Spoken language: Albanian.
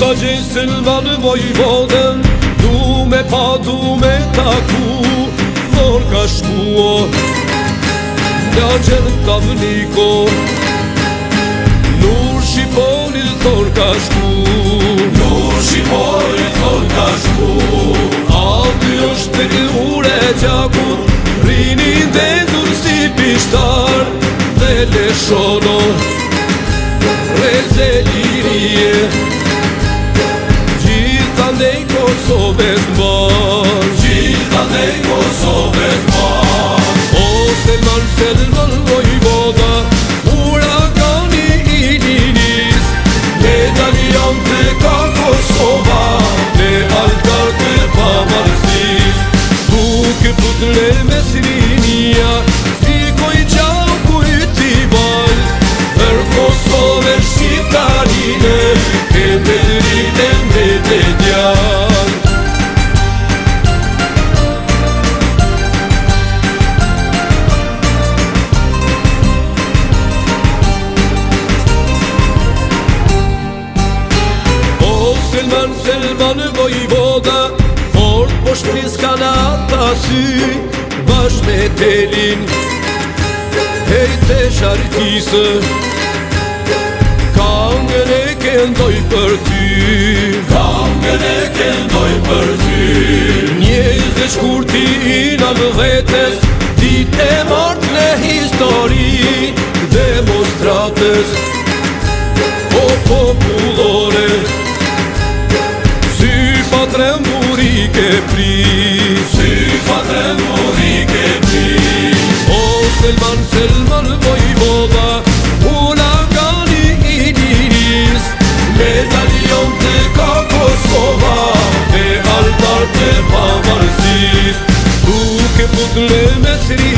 Ka gjej Selman vojvodën, du me pa, du me taku, vor ka shkuo, nga gjenë ka vëniko, nur Shqiponit thor ka shku, nur Shqiponit thor ka shku, aty është periure gjakut, rinin dhe dur si pishtar, dhe leshono, reze lirie, Gjithandej Kosovës mbar, Gjithandej Kosovës mbar. O Selman vojvoda, urakani I linis, medaljon të ka Kosova, në altar të pavarësis, duke putre me srinia, ikoj qau kujti val, për Kosovën shqiptarine, e me dritën me të djallë. O Selman vojvoda, fort po shpris kanata sy, bashkë me telin, hejte sharkisë, kangën e këndoj për ty, kangën e këndoj për ty. Njëzë shkurti I nëndhetes, dit e mart në histori, demonstratës, o popullore, sy pa tremburi ke pri, sy pa tremburi ke pri. O Selman vojvoda, medaljon të ka Kosova, me altar të pavarësis, duke putre me sri